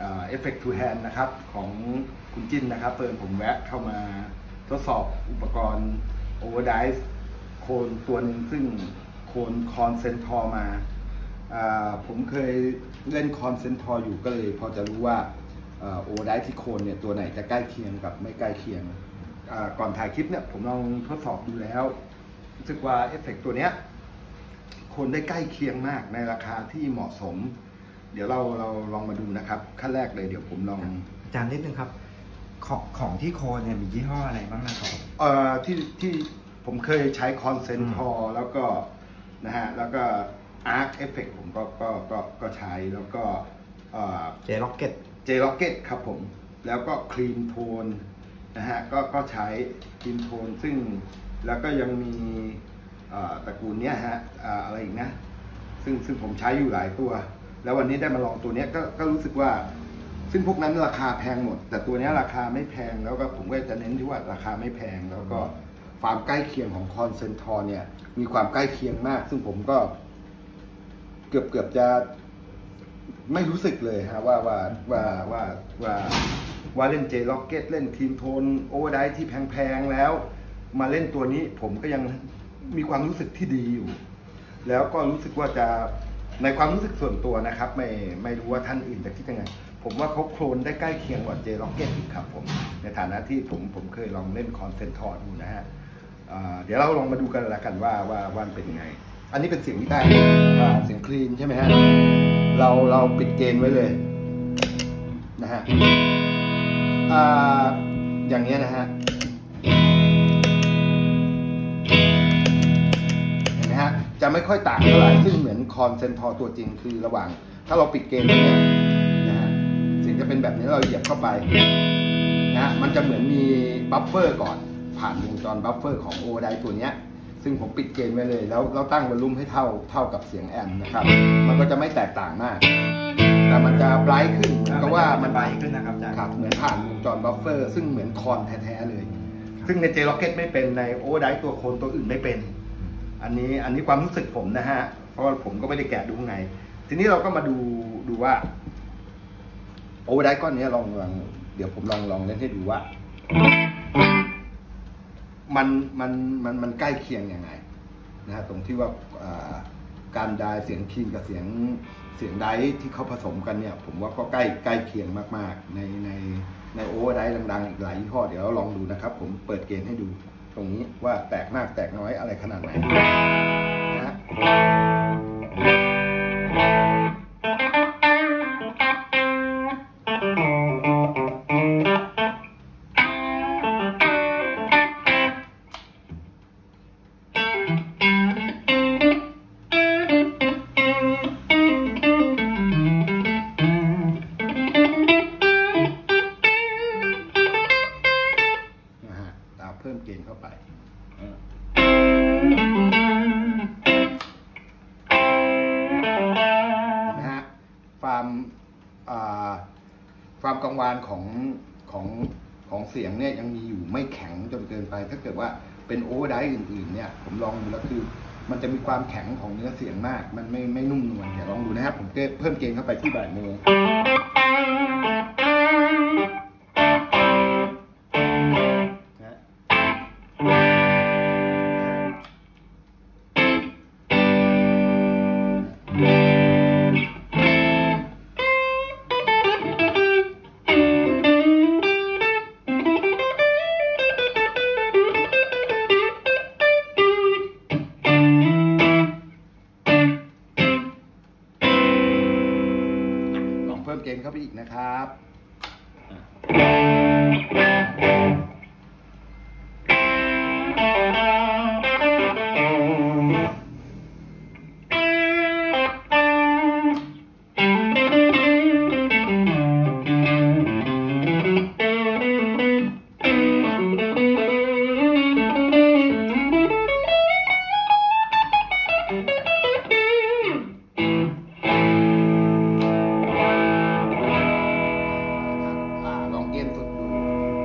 Effect to Hand นะครับของคุณจิ้นนะครับผมแวะเข้ามาทดสอบอุปกรณ์ Overdrive โคนตัวหนึ่งซึ่งโคนคอนเซนทอร์มาผมเคยเล่นคอนเซนทอร์อยู่ก็เลยพอจะรู้ว่าOverdriveที่โคนเนี่ยตัวไหนจะใกล้เคียงกับไม่ใกล้เคียงก่อนถ่ายคลิปเนี่ยผมลองทดสอบดูแล้วรู้สึกว่าเอฟเฟกต์ตัวเนี้ยโคนได้ใกล้เคียงมากในราคาที่เหมาะสมเดี๋ยวเราลองมาดูนะครับขั้นแรกเลยเดี๋ยวผมลองอาจารย์นิดนึงครับของที่โคนเนี่ยมียี่ห้ออะไรบ้างนะครับที่ผมเคยใช้คอนเซนทอร์แล้วก็นะฮะแล้วก็อาร์คเอฟเฟกต์ผมก็ใช้แล้วก็เจล็อกเก็ตครับผมแล้วก็คลีนโทนนะฮะก็ใช้คลีนโทนซึ่งแล้วก็ยังมีตระกูลเนี้ยฮะอะไรอีกนะซึ่งผมใช้อยู่หลายตัวแล้ววันนี้ได้มาลองตัวนี้ก็รู้สึกว่าซึ่งพวกนั้นราคาแพงหมดแต่ตัวนี้ราคาไม่แพงแล้วก็ผมก็จะเน้นที่ว่าราคาไม่แพงแล้วก็ความใกล้เคียงของคอนเซนทอร์เนี่ยมีความใกล้เคียงมากซึ่งผมก็เกือบจะไม่รู้สึกเลยฮะว่าเล่นเจล็อกเก็ตเล่นทีมโทนโอเวอร์ไดร์ที่แพงๆแล้วมาเล่นตัวนี้ผมก็ยังมีความรู้สึกที่ดีอยู่แล้วก็รู้สึกว่าจะในความรู้สึกส่วนตัวนะครับไม่รู้ว่าท่านอื่นจะคิดยังไงผมว่าเขาโคลนได้ใกล้เคียงกว่าเจล็อกเก็ตอีกครับผมในฐานะที่ผมเคยลองเล่นคอนเซนทอร์ดูนะฮะเดี๋ยวเราลองมาดูกันละกันว่าเป็นยังไงอันนี้เป็นเสียงที่ได้เสียงคลีนใช่ไหมฮะเราปิดเกณฑ์ไว้เลยนะฮะอย่างนี้นะฮะเห็นไหมฮะจะไม่ค่อยต่างเท่าไหร่ซึ่งเหมือนคอนเซนทอร์ตัวจริงคือระหว่างถ้าเราปิดเกณฑ์เนี่ยนะฮะเสียงจะเป็นแบบนี้เราเหยียบเข้าไปนะฮะมันจะเหมือนมีบัฟเฟอร์ก่อนผ่านวงจรบัฟเฟอร์ของโอเวอร์ไดร์ตัวเนี้ยซึ่งผมปิดเกณฑ์ไว้เลยแล้วเราตั้งวอลลุ่มให้เท่ากับเสียงแอมป์นะครับมันก็จะไม่แตกต่างมากแต่มันจะไบรท์ขึ้นเพราะว่ามันไบรท์ขึ้นนะครับอาจารย์ครับเหมือนผ่านวงจรบัฟเฟอร์ซึ่งเหมือนคอนแท้ๆเลยซึ่งในเจล็อกเก็ตไม่เป็นในโอเวอร์ไดร์ตัวโคนตัวอื่นไม่เป็นอันนี้ความรู้สึกผมนะฮะเพราะว่าผมก็ไม่ได้แกะดูข้างในทีนี้เราก็มาดูว่าโอเวอร์ไดร์ก้อนนี้ลองเดี๋ยวผมลองเล่นให้ดูว่ามันใกล้เคียงยังไงนะฮะตรงที่ว่าการไดเสียงคีนกับเสียงไดที่เขาผสมกันเนี่ยผมว่าก็ใกล้เคียงมากๆในโอเวอร์ไดดังๆอีกหลายยี่ห้อเดี๋ยวเราลองดูนะครับผมเปิดเกณฑ์ให้ดูตรงนี้ว่าแตกมากแตกน้อยอะไรขนาดไหนนะฮะเพิ่มเกณฑ์เข้าไปนะฮะความกังวานของเสียงเนี่ยยังมีอยู่ไม่แข็งจนเกินไปถ้าเกิดว่าเป็นโอเวอร์ไดร์อื่นๆเนี่ยผมลองดูแล้วคือมันจะมีความแข็งของเนื้อเสียงมากมันไม่นุ่มนวลเดี๋ยวลองดูนะครับผมเพิ่มเกณฑ์เข้าไปที่บ่ายโมงเพิ่มเกณฑ์เข้าไปอีกนะครับลองเกณฑ์สุดดู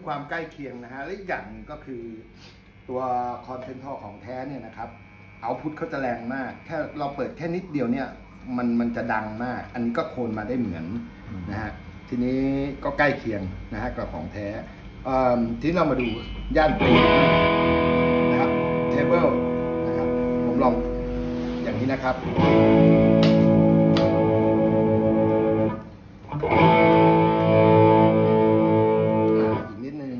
ความใกล้เคียงนะฮะและอีกอย่างก็คือตัวคอนเซนทอร์ของแท้เนี่ยนะครับเอาพุทเขาจะแรงมากแค่เราเปิดแค่นิดเดียวเนี่ยมันจะดังมากอันนี้ก็โคนมาได้เหมือนนะฮะทีนี้ก็ใกล้เคียงนะฮะกับของแท้ที่เรามาดูย่านปรีนะครับเทเบิลนะครับผมลองอย่างนี้นะครับอีกนิดนึง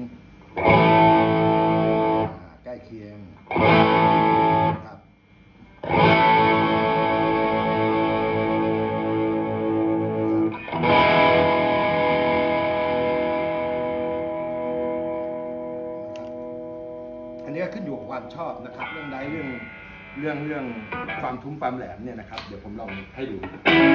ใกล้เคียงครับอันนี้ก็ขึ้นอยู่กับความชอบนะครับเรื่องใดเรื่องความทุ้มความแหลมเนี่ยนะครับเดี๋ยวผมลองให้ดู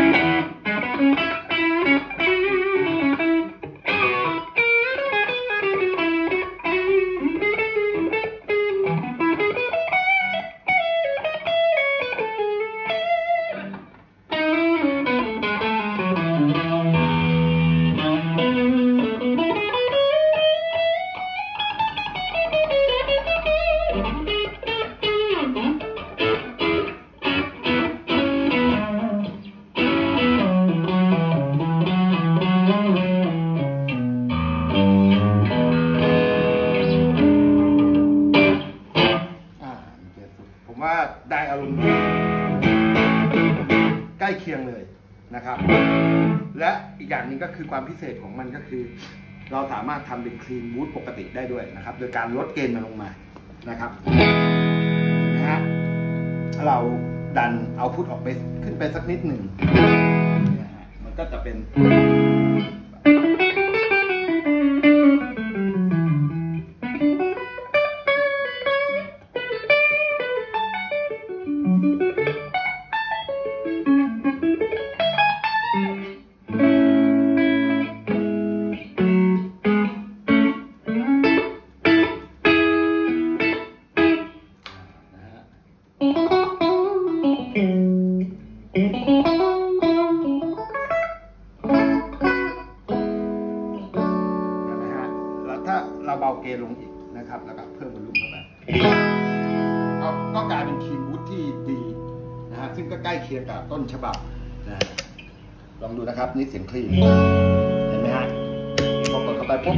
ผมว่าได้อารมณ์ใกล้เคียงเลยนะครับและอีกอย่างหนึ่งก็คือความพิเศษของมันก็คือเราสามารถทำเป็นคลีนบูทปกติได้ด้วยนะครับโดยการลดเกณฑ์มันลงมานะครับนะฮะเราดันเอาพุทออกไปขึ้นไปสักนิดหนึ่งมันก็จะเป็นเราเบาเกณฑ์ลงอีกนะครับแล้วก็เพิ่มวอลลุ่มเข้าไปก็กลายเป็นคีย์บูทที่ดีนะฮะซึ่งก็ใกล้เคียงกับต้นฉบับนะลองดูนะครับนี่เสียงคลีนเห็นไหมฮะพอกดเข้าไปปุ๊บ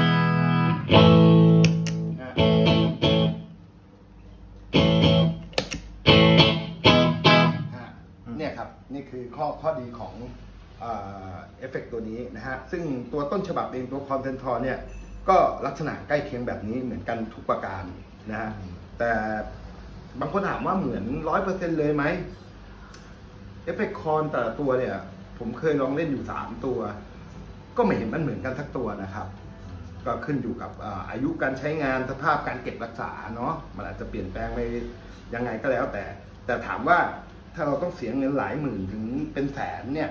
เนี่ยครับนี่คือข้อดีของเอฟเฟกต์ตัวนี้นะฮะซึ่งตัวต้นฉบับเองตัวคอนเซนทอร์เนี่ยก็ลักษณะใกล้เคียงแบบนี้เหมือนกันทุกประการนะฮะแต่บางคนถามว่าเหมือน 100% เลยไหมเอฟเฟกต์คอนแต่ละตัวเนี่ยผมเคยลองเล่นอยู่3ตัวก็ไม่เห็นมันเหมือนกันสักตัวนะครับก็ขึ้นอยู่กับอายุการใช้งานสภาพการเก็บรักษาเนาะมันอาจจะเปลี่ยนแปลงไปยังไงก็แล้วแต่ถามว่าถ้าเราต้องเสียเงินหลายหมื่นถึงเป็นแสนเนี่ย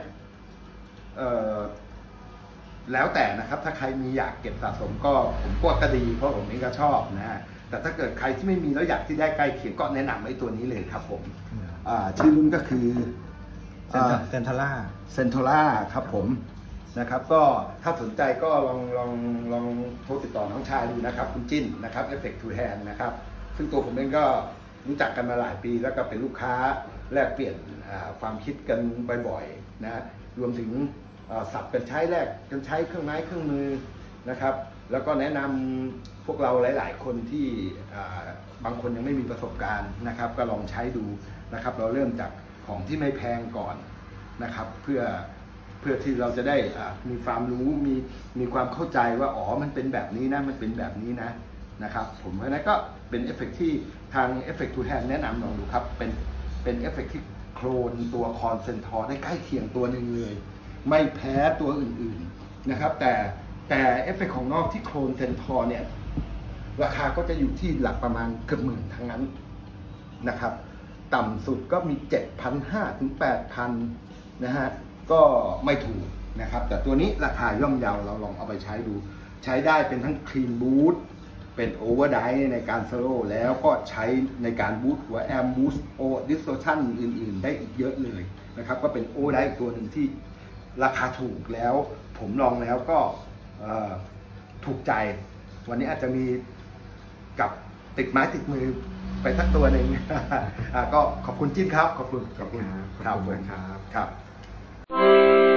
แล้วแต่นะครับถ้าใครมีอยากเก็บสะสมก็ผมก็ดีเพราะผมเองก็ชอบนะฮะแต่ถ้าเกิดใครที่ไม่มีแล้วอยากที่ได้ใกล้เคียงก็แนะนำไอ้ตัวนี้เลยครับผมชื่อรุ่นก็คือเซนทราครับผมนะครับก็ถ้าสนใจก็ลองโทรติดต่อน้องชายดูนะครับคุณจิ้นนะครับ Effect to Hand นะครับซึ่งตัวผมเองก็รู้จักกันมาหลายปีแล้วก็เป็นลูกค้าแลกเปลี่ยนความคิดกันบ่อยๆนะรวมถึงสับกันใช้แลกกันใช้เครื่องไม้เครื่องมือนะครับแล้วก็แนะนำพวกเราหลายๆคนที่บางคนยังไม่มีประสบการณ์นะครับก็ลองใช้ดูนะครับเราเริ่มจากของที่ไม่แพงก่อนนะครับเพื่อที่เราจะได้มีความรู้มีความเข้าใจว่าอ๋อมันเป็นแบบนี้นะมันเป็นแบบนี้นะครับผมเพราะนั้นก็เป็นเอฟเฟกต์ที่ทาง Effect to Hand แนะนำลองดูครับเป็นเอฟเฟกต์ที่โคลนตัวคอนเซนทอร์ได้ใกล้เคียงตัวหนึ่งเลยไม่แพ้ตัวอื่นๆนะครับแต่เอฟเฟกต์ของนอกที่โคลนเซนทอร์เนี่ยราคาก็จะอยู่ที่หลักประมาณเกือบหมื่นทั้งนั้นนะครับต่ำสุดก็มี 7,500 ถึง 8,000 นะฮะก็ไม่ถูกนะครับแต่ตัวนี้ราคาย่อมเยาเราลองเอาไปใช้ดูใช้ได้เป็นทั้งคลีนบูทเป็นโอเวอร์ไดร์ในการสโลว์แล้วก็ใช้ในการบูทหัวแอมบูสโอดิสโทชันอื่นๆได้อีกเยอะเลยนะครับก็เป็นโอเวอร์ไดร์ตัวหนึ่งที่ราคาถูกแล้วผมลองแล้วก็ถูกใจวันนี้อาจจะมีกับติดไม้ติดมือไปสักตัวหนึ่ง ก็ขอบคุณจิ้นครับขอบคุณขอบคุณครับครับ